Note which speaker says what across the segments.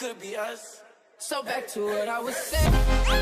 Speaker 1: could be us. So back to what I was saying.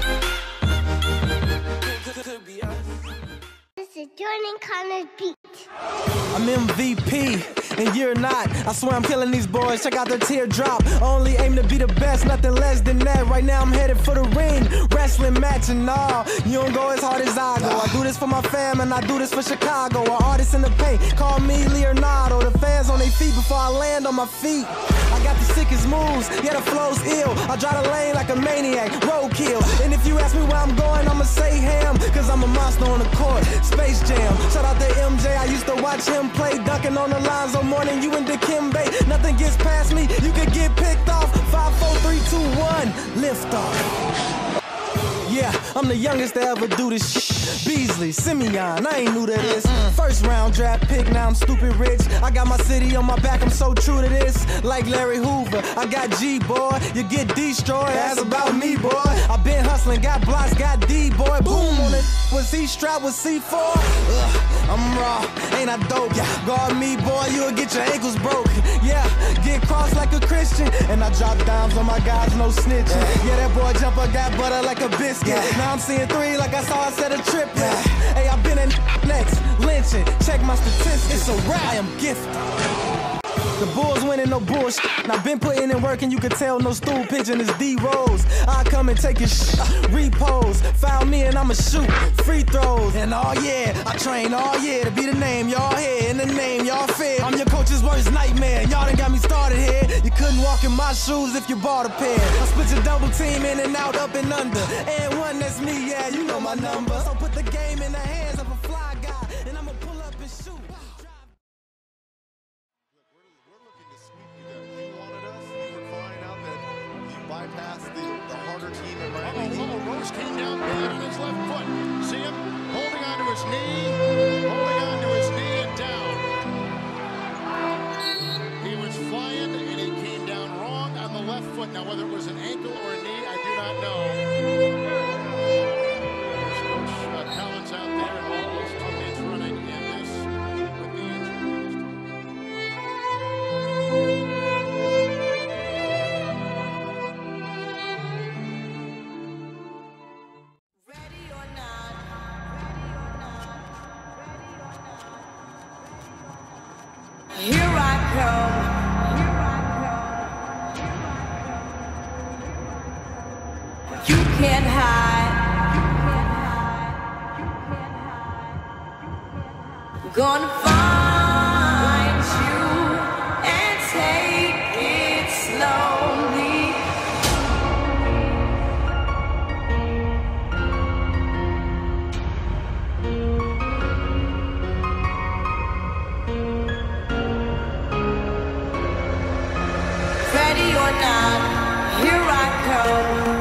Speaker 1: Could be us.
Speaker 2: This is Jordan Connor's beat.
Speaker 3: I'm MVP, and you're not. I swear I'm killing these boys. Check out their teardrop. Only aim to be the best, nothing less than that. Right now I'm headed for the ring, wrestling match and all. You don't go as hard as I go. I do this for my fam, and I do this for Chicago. An artist in the paint, call me Leonardo. The fans on their feet before I land on my feet. I got the sickest moves, yeah, the flow's ill. I drive the lane like a maniac, roadkill. And if you ask me where I'm going, I'ma say ham, cause I'm a monster on the court. Space Jam, shout out to MJ, I used to watch him play, dunking on the lines on more than you and Dikembe. Nothing gets past me, you could get picked off. 5, 4, 3, 2, 1, lift off. Yeah, I'm the youngest to ever do this shit. Beasley, Simeon, I ain't new to this. First round draft pick, now I'm stupid rich. I got my city on my back, I'm so true to this. Like Larry Hoover, I got G, boy. You get destroyed, that's about me, boy. I been hustling, got blocks, got D, boy. Boom on it. Was he strapped with C4? I'm raw, ain't I dope? Guard me, boy, you'll get your ankles broke. Yeah, get crossed like a Christian. And I drop dimes on my guys, no snitching. Yeah, that boy jumper got butter like a biscuit. Now I'm seeing 3 like I saw I said a triplet. Hey, I been in next, lynching. Check my statistics, it's a rap, I am gifted. The Bulls winning, no bullshit. And I've been putting in work and you can tell no stool pigeon is D-Rose. I come and take your repose. Foul me and I'ma shoot free throws. And oh yeah, I train all year to be the name y'all hear and the name y'all fear. I'm your coach's worst nightmare. Y'all done got me started here. You couldn't walk in my shoes if you bought a pair. I split your double team in and out, up and under. And one, that's me, yeah, you know my number. So put the game in the hands of a fly guy and I'ma pull up and shoot.
Speaker 4: Bypassed the harder team in Miami. Rose came down bad on his left foot. See him holding onto his knee and down. He was flying and he came down wrong on the left foot. Now whether it was an ankle or a knee, I do not know. There's Coach Collins out there and all those teammates running in this with the injury.
Speaker 5: Here I come. You can't hide. Gonna find you and take it slowly. Ready or not, here I come.